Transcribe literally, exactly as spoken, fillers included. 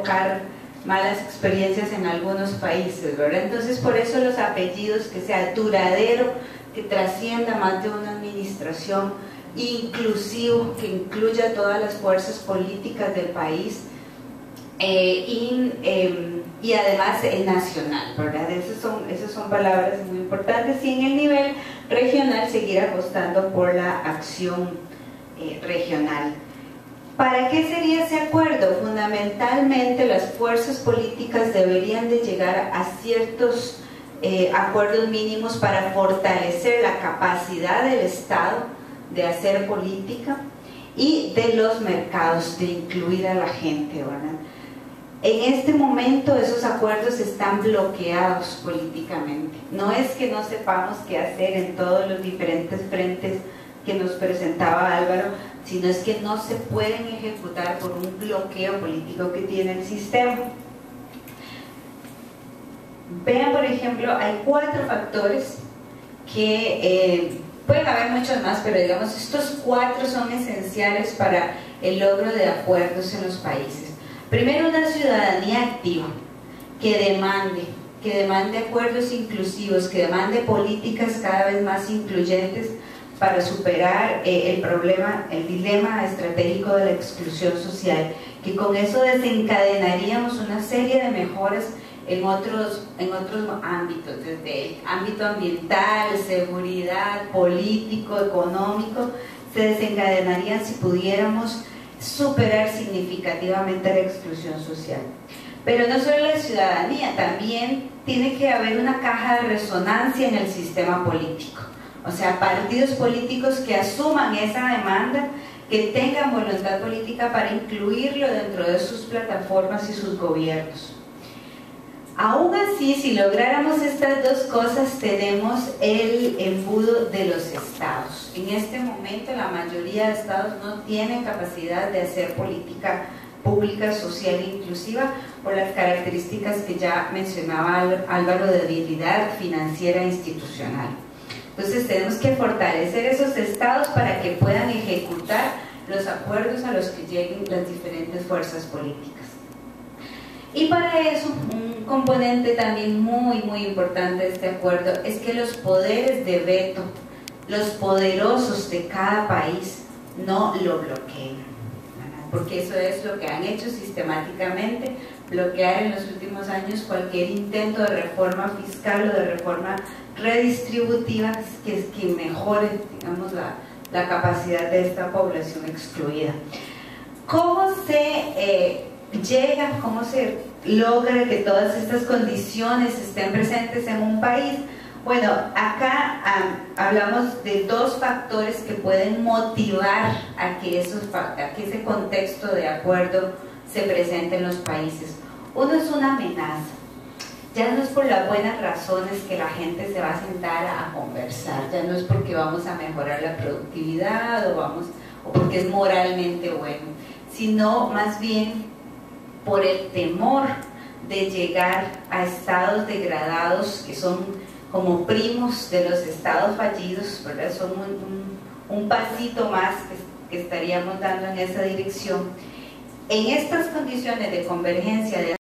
evocar malas experiencias en algunos países, ¿verdad? Entonces, por eso los apellidos, que sea duradero, que trascienda más de una administración, inclusivo, que incluya todas las fuerzas políticas del país, eh, y, eh, y además eh, nacional, ¿verdad? Esas son, esas son palabras muy importantes. Y en el nivel regional, seguir apostando por la acción eh, regional. ¿Para qué sería ese acuerdo? Fundamentalmente, las fuerzas políticas deberían de llegar a ciertos eh, acuerdos mínimos para fortalecer la capacidad del Estado de hacer política y de los mercados, de incluir a la gente, ¿verdad? En este momento esos acuerdos están bloqueados políticamente. No es que no sepamos qué hacer en todos los diferentes frentes que nos presentaba Álvaro, sino es que no se pueden ejecutar por un bloqueo político que tiene el sistema. Vean, por ejemplo, hay cuatro factores que eh, pueden haber muchos más, pero digamos estos cuatro son esenciales para el logro de acuerdos en los países. Primero, una ciudadanía activa que demande, que demande acuerdos inclusivos, que demande políticas cada vez más incluyentes para superar eh, el problema, el dilema estratégico de la exclusión social, que con eso desencadenaríamos una serie de mejoras en otros, en otros ámbitos, desde el ámbito ambiental, seguridad, político, económico, se desencadenarían si pudiéramos superar significativamente la exclusión social. Pero no solo la ciudadanía, también tiene que haber una caja de resonancia en el sistema político. O sea, partidos políticos que asuman esa demanda, que tengan voluntad política para incluirlo dentro de sus plataformas y sus gobiernos. Aún así, si lográramos estas dos cosas, tenemos el embudo de los estados. En este momento, la mayoría de estados no tienen capacidad de hacer política pública, social e inclusiva por las características que ya mencionaba Álvaro de debilidad financiera e institucional. Entonces tenemos que fortalecer esos estados para que puedan ejecutar los acuerdos a los que lleguen las diferentes fuerzas políticas. Y para eso, un componente también muy muy importante de este acuerdo es que los poderes de veto, los poderosos de cada país, no lo bloqueen, ¿verdad? Porque eso es lo que han hecho sistemáticamente, bloquear en los últimos años cualquier intento de reforma fiscal o de reforma redistributiva que, que mejore, digamos, la, la capacidad de esta población excluida. ¿Cómo se eh, llega, cómo se logra que todas estas condiciones estén presentes en un país? Bueno, acá um, hablamos de dos factores que pueden motivar a que, esos, a que ese contexto de acuerdo se presente en los países. Uno es una amenaza. Ya no es por las buenas razones que la gente se va a sentar a conversar, ya no es porque vamos a mejorar la productividad o, vamos, o porque es moralmente bueno, sino más bien por el temor de llegar a estados degradados que son como primos de los estados fallidos, ¿verdad? Son un, un, un pasito más que, que estaríamos dando en esa dirección. En estas condiciones de convergencia de